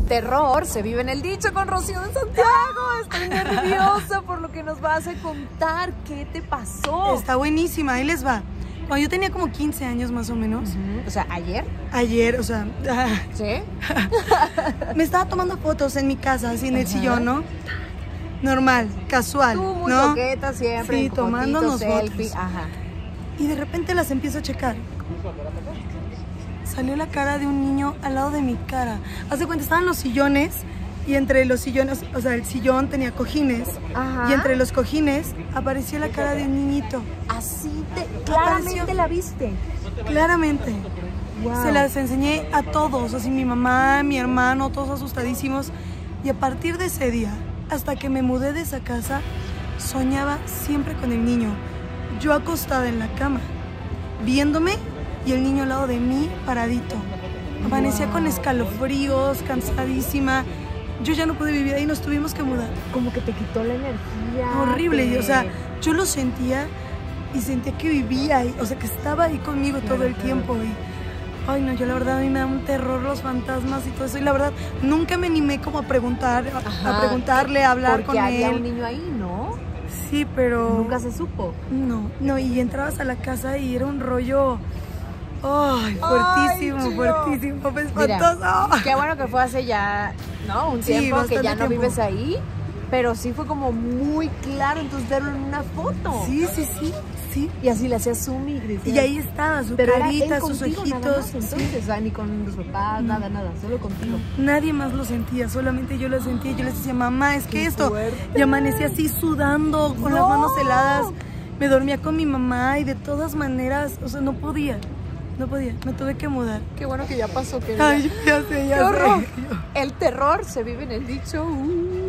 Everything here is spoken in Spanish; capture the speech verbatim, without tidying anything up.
terror se vive en el dicho con Rocío de Santiago. Estoy nerviosa por lo que nos vas a contar. ¿Qué te pasó? Está buenísima, ahí les va. Cuando yo tenía como quince años más o menos. Uh-huh. O sea, ¿ayer? Ayer, o sea... ¿Sí? Me estaba tomando fotos en mi casa, así en el uh-huh. sillón, ¿no? Normal, casual, Tú muy ¿no? coqueta siempre, sí, tomándonos selfie. fotos. Ajá. Y de repente las empiezo a checar. Salió la cara de un niño al lado de mi cara. Haz de cuenta, estaban los sillones y entre los sillones, o sea, el sillón tenía cojines. Ajá. Y entre los cojines apareció la cara de un niñito. Así te... Claramente apareció. La viste. Claramente. Wow. Se las enseñé a todos, así mi mamá, mi hermano, todos asustadísimos. Y a partir de ese día, hasta que me mudé de esa casa, soñaba siempre con el niño. Yo acostada en la cama, viéndome y el niño al lado de mí, paradito. Amanecía wow. con escalofríos, cansadísima. Yo ya no pude vivir ahí, nos tuvimos que mudar. Como que te quitó la energía. Horrible, que... o sea, yo lo sentía y sentía que vivía ahí, o sea, que estaba ahí conmigo claro, todo el claro. tiempo. Y, ay, no, yo la verdad a mí me da un terror los fantasmas y todo eso. Y la verdad, nunca me animé como a preguntar, Ajá, a preguntarle, a hablar con él. Porque había un niño ahí, ¿no? Sí, pero... Nunca se supo. No, no, y entrabas a la casa y era un rollo... Ay, fuertísimo, Ay, fuertísimo, pues espantoso. Qué bueno que fue hace ya, ¿no? Un tiempo sí, que ya no tiempo. vives ahí, pero sí fue como muy claro entonces verlo en una foto. Sí, sí, sí, sí. Y así le hacías zoom y decías, y ahí estaba, su pero carita, sus ojitos. Nada más, entonces, sí. o sea, ni con los papás, no. nada, nada, solo contigo. Nadie más lo sentía, solamente yo lo sentía. Yo les decía, mamá, es que Qué esto. Fuerte. Y amanecí así sudando, con no. las manos heladas. Me dormía con mi mamá y de todas maneras, o sea, no podía. No podía, me tuve que mudar. Qué bueno que ya pasó. Que Ay, ya sé, ya Qué horror. sé. El terror se vive en el dicho. Uh.